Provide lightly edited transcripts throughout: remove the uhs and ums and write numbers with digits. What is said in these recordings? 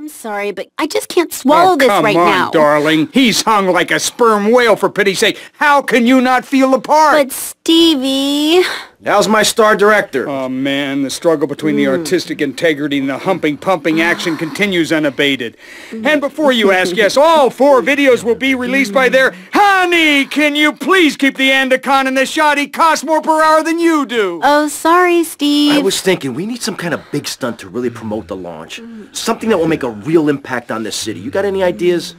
I'm sorry, but I just can't swallow this right now. Come on, darling. He's hung like a sperm whale, for pity's sake. How can you not feel the part? But Stevie... How's my star director? Oh, man, the struggle between the artistic integrity and the humping, pumping action continues unabated. And before you ask, yes, all 4 videos will be released by their... Honey, can you please keep the Andacon in the shot? He costs more per hour than you do. Oh, sorry, Steve. I was thinking, we need some kind of big stunt to really promote the launch. Something that will make a real impact on this city. You got any ideas?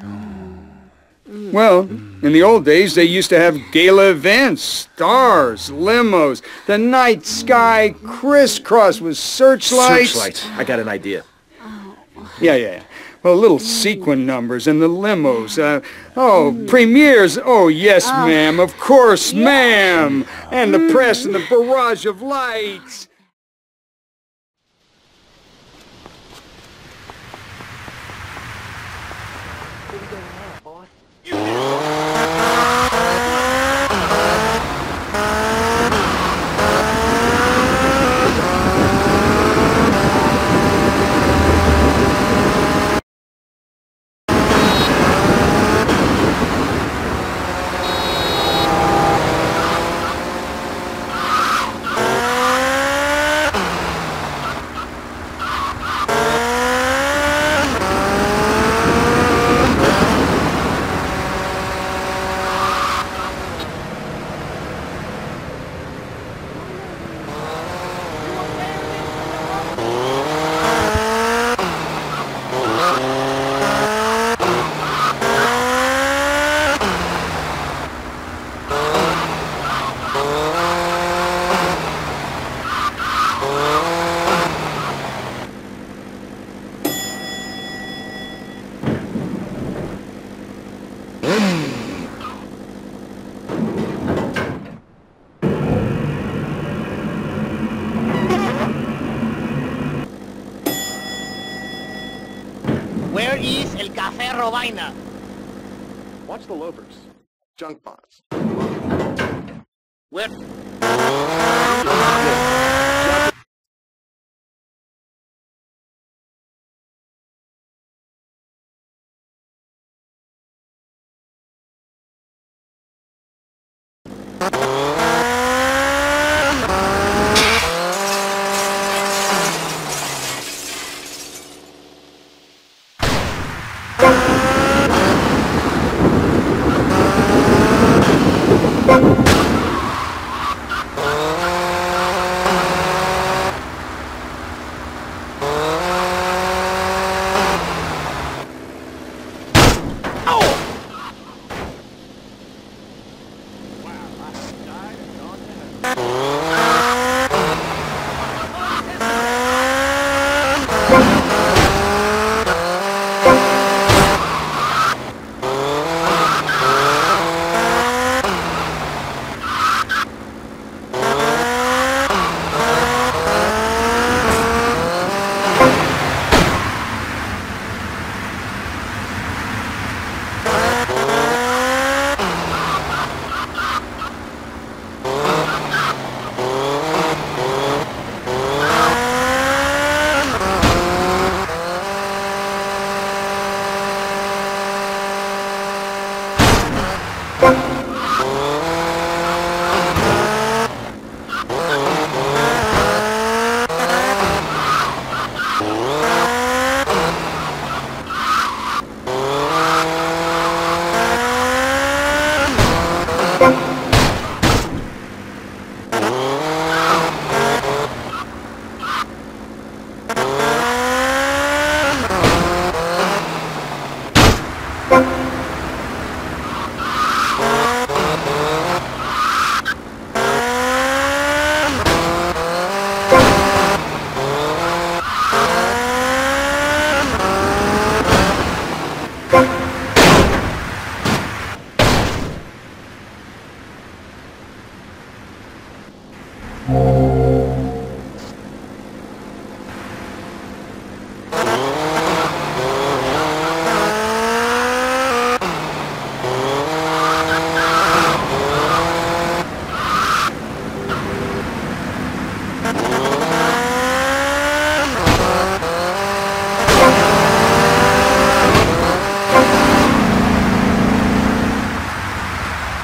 Well, in the old days, they used to have gala events, stars, limos, the night sky crisscross with searchlights. Searchlights. I got an idea. Yeah. Well, little sequin numbers and the limos. Premieres. Oh, yes, ma'am. Of course, ma'am. And the press and the barrage of lights. Where is El Café Robaina? Watch the loafers. Junk bonds. Where...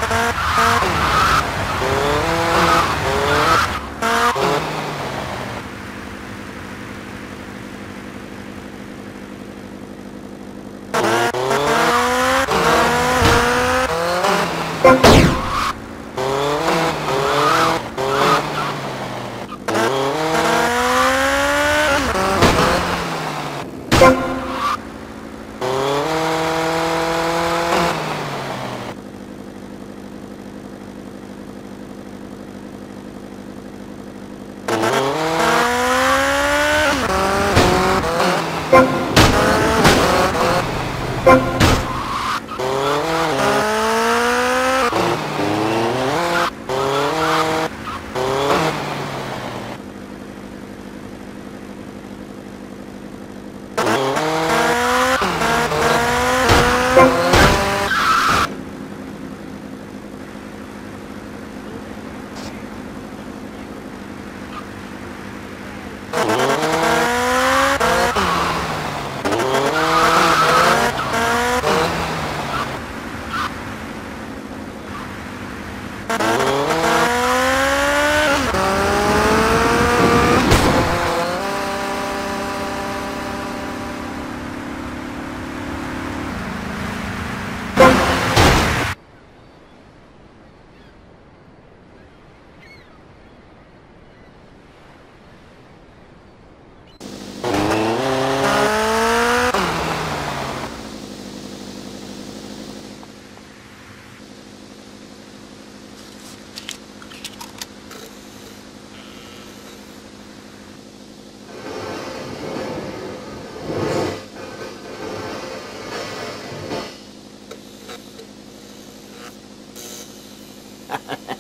Ha ha ha.